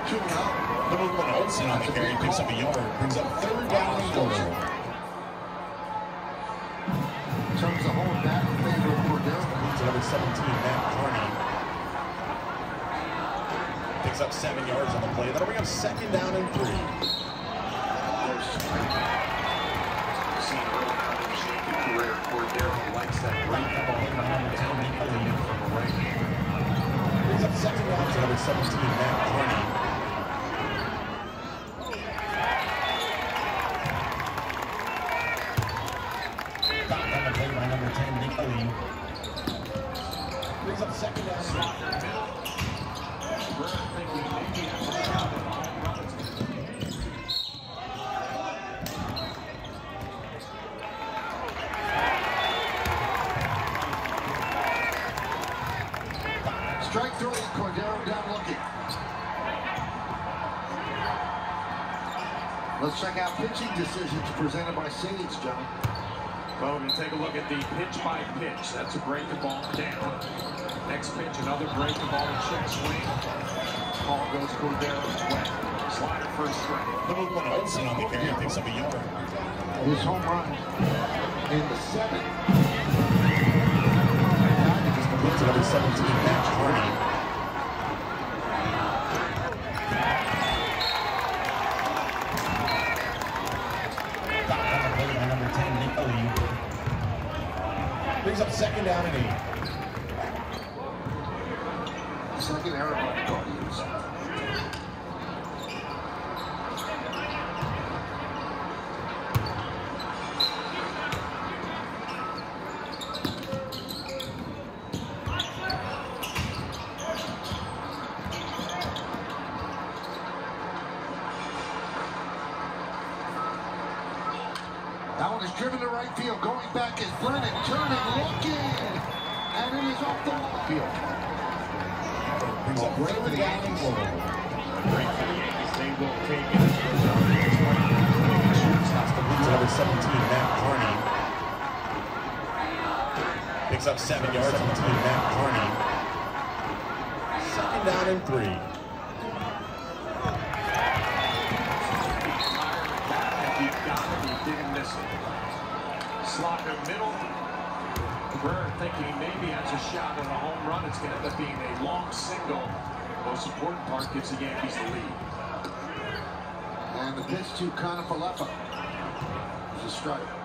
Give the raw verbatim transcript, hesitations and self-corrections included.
two and out. Number one, Olsen on the carry, picks up a yard, brings up third down and goal. Turns the whole back in favor of Cordero. To number seventeen, Matt Carney. Picks up seven yards on the play. That'll bring up second down and three. Career Cordero likes that right ball behind the down from the right. Brings up second down to number seventeen, Matt Carney. Back on the play by number ten, Nick Lee. Brings up second down. Strike three, Cordero down looking. Let's check out pitching decisions presented by Sage, John. Well, we take a look at the pitch by pitch. That's a break the ball down. Next pitch, another break the ball and check swing. Ball goes Cordero's way. Slider first strike. Number one, Olsen on the carry, picks up a yard. His home run in the seventh. To number seventeen, Matt Carney. Back on the play by number ten, Nick Lee. Brings up second down and eight. Second error by the Guardians. That one is driven to right field. Going back is Brennan. Turning, looking. And it is off the left field. Brings up great for the Yankees. Great for the Yankees. They will take it. That's the lead to number seventeen, Matt Carney. Picks up seven yards on the team, Matt Carney. Second down and three. Didn't miss it. Slot in the middle. Cabrera thinking he maybe has a shot at a home run. It's going to end up being a long single. Most important part gives the Yankees the lead. And the pitch to Kiner Falefa. It's a strike.